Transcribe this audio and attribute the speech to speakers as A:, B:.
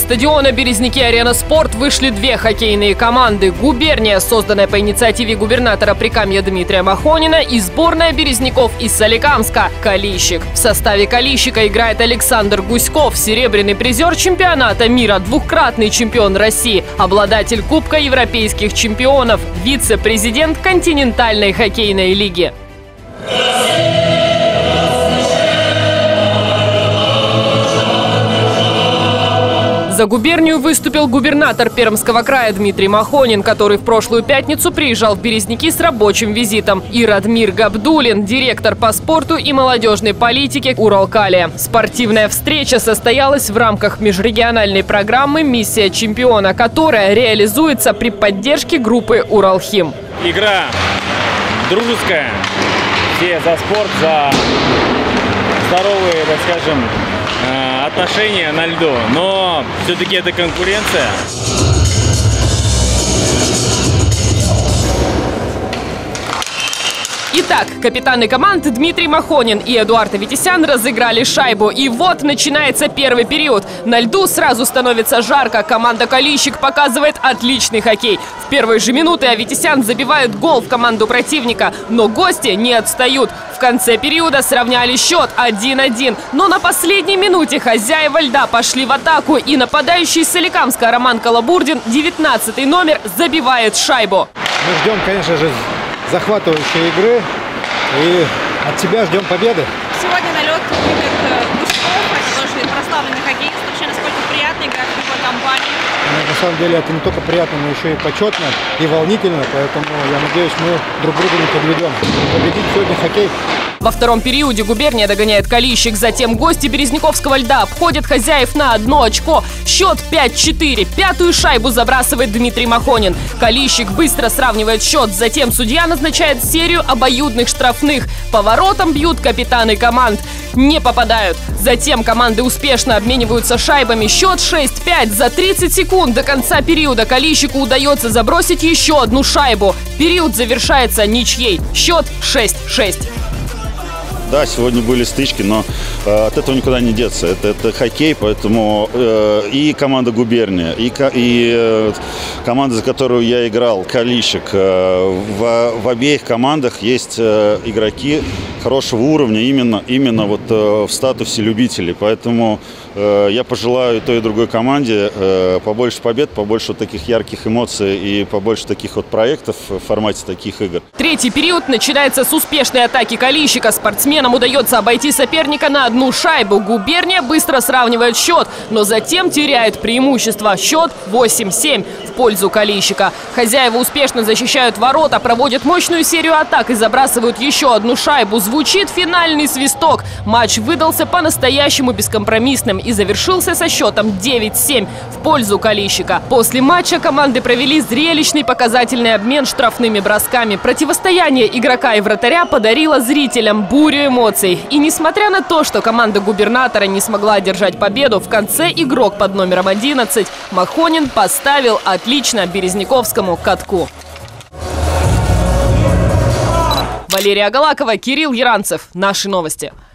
A: стадиона Березники-Арена Спорт вышли две хоккейные команды. Губерния, созданная по инициативе губернатора Прикамья Дмитрия Махонина, и сборная березняков из Соликамска «Калищик». В составе «Калищика» играет Александр Гуськов, серебряный призер чемпионата мира, двукратный чемпион России, обладатель Кубка европейских чемпионов, вице-президент континентальной хоккейной лиги. За губернию выступил губернатор Пермского края Дмитрий Махонин, который в прошлую пятницу приезжал в Березники с рабочим визитом, и Радмир Габдулин, директор по спорту и молодежной политике Уралкалия. Спортивная встреча состоялась в рамках межрегиональной программы «Миссия чемпиона», которая реализуется при поддержке группы «Уралхим».
B: Игра дружеская, все за спорт, за здоровые, так скажем, отношения на льду, но все-таки это конкуренция.
A: Итак, капитаны команд Дмитрий Махонин и Эдуард Аветисян разыграли шайбу. И вот начинается первый период. На льду сразу становится жарко. Команда «Калищик» показывает отличный хоккей. В первые же минуты Аветисян забивает гол в команду противника. Но гости не отстают. В конце периода сравняли счет 1-1. Но на последней минуте хозяева льда пошли в атаку. И нападающий из Соликамска Роман Колобурдин, 19-й номер, забивает шайбу.
C: Мы ждем, конечно же, захватывающей игры, и от тебя ждем победы.
D: Сегодня на лед выйдет Гуськов, это тоже прославленный хоккеист. Вообще, насколько приятно играть в такой компании?
C: На самом деле это не только приятно, но еще и почетно, и волнительно, поэтому я надеюсь, мы друг друга не подведем. Победить сегодня хоккей.
A: Во втором периоде губерния догоняет «Калищик», затем гости Березняковского льда обходят хозяев на 1 очко. Счет 5-4. Пятую шайбу забрасывает Дмитрий Махонин. «Калищик» быстро сравнивает счет, затем судья назначает серию обоюдных штрафных. По воротам бьют капитаны команд. Не попадают. Затем команды успешно обмениваются шайбами. Счет 6-5. За 30 секунд до конца периода «Калищику» удается забросить еще одну шайбу. Период завершается ничьей. Счет 6-6.
E: Да, сегодня были стычки, но от этого никуда не деться. Это хоккей, поэтому и команда «Губерния», и команда, за которую я играл, «Калищик», в обеих командах есть игроки хорошего уровня, именно вот в статусе любителей. Поэтому я пожелаю и той, и другой команде побольше побед, побольше вот таких ярких эмоций и побольше таких вот проектов в формате таких игр.
A: Третий период начинается с успешной атаки «Калищика». Спортсменам удается обойти соперника на 1 шайбу. Губерния быстро сравнивает счет, но затем теряет преимущество. Счет 8-7 в пользу «Калищика». Хозяева успешно защищают ворота, проводят мощную серию атак и забрасывают еще 1 шайбу. Звучит финальный свисток. Матч выдался по-настоящему бескомпромиссным и завершился со счетом 9-7 в пользу «Калищика». После матча команды провели зрелищный показательный обмен штрафными бросками. Противостояние игрока и вратаря подарило зрителям бурю эмоций. И несмотря на то, что команда губернатора не смогла одержать победу, в конце игрок под номером 11 Махонин поставил отлично березняковскому катку. Валерия Галакова, Кирилл Яранцев. Наши новости.